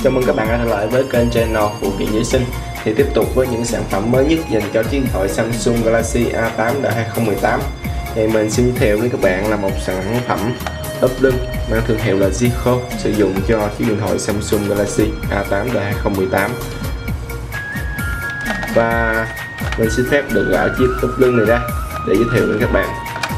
Chào mừng các bạn đã trở lại với kênh channel Phụ kiện Giấy Sinh. Thì tiếp tục với những sản phẩm mới nhất dành cho chiếc điện thoại Samsung Galaxy A8 đời 2018. Thì mình xin giới thiệu với các bạn là một sản phẩm ốp lưng mang thương hiệu là Zico, sử dụng cho chiếc điện thoại Samsung Galaxy A8 đời 2018. Và mình xin phép được gỡ chiếc ốp lưng này ra để giới thiệu với các bạn.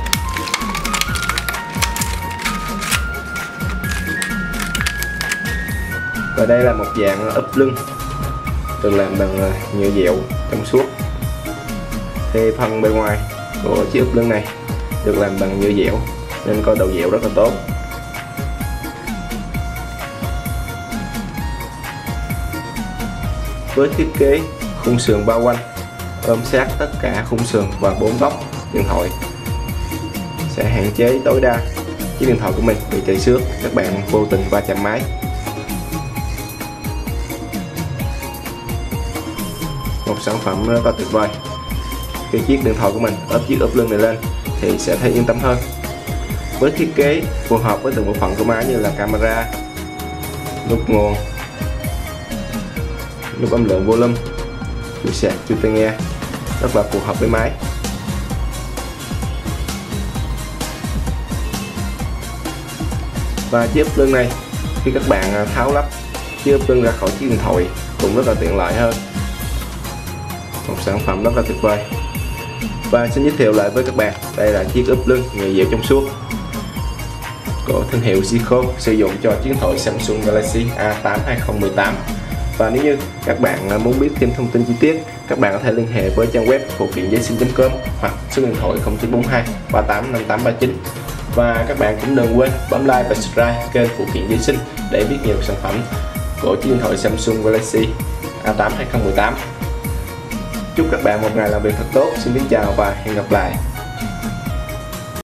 Và đây là một dạng ốp lưng được làm bằng nhựa dẻo trong suốt. Thì phần bề ngoài của chiếc ốp lưng này được làm bằng nhựa dẻo nên có độ dẻo rất là tốt. Với thiết kế khung sườn bao quanh ôm sát tất cả khung sườn và 4 góc điện thoại sẽ hạn chế tối đa chiếc điện thoại của mình bị chảy xước, các bạn vô tình va chạm máy. Một sản phẩm rất là tuyệt vời. Khi chiếc điện thoại của mình ốp chiếc ốp lưng này lên thì sẽ thấy yên tâm hơn. Với thiết kế phù hợp với từng bộ phận của máy như là camera, nút nguồn, nút âm lượng volume, chuột sạc, chuột tai nghe, rất là phù hợp với máy. Và chiếc ốp lưng này khi các bạn tháo lắp chiếc ốp lưng ra khỏi chiếc điện thoại cũng rất là tiện lợi hơn. Một sản phẩm rất là tuyệt vời. Và xin giới thiệu lại với các bạn, đây là chiếc ốp lưng nhựa dẻo trong suốt của thương hiệu Zico, sử dụng cho chiếc điện thoại Samsung Galaxy A8 2018. Và nếu như các bạn muốn biết thêm thông tin chi tiết, các bạn có thể liên hệ với trang web phụ kiện giấy sinh.com hoặc số điện thoại 0942 38 5839. Và các bạn cũng đừng quên bấm like và subscribe kênh Phụ kiện Giấy Sinh để biết nhiều sản phẩm của chiếc điện thoại Samsung Galaxy A8 2018. Chúc các bạn một ngày làm việc thật tốt. Xin kính chào và hẹn gặp lại.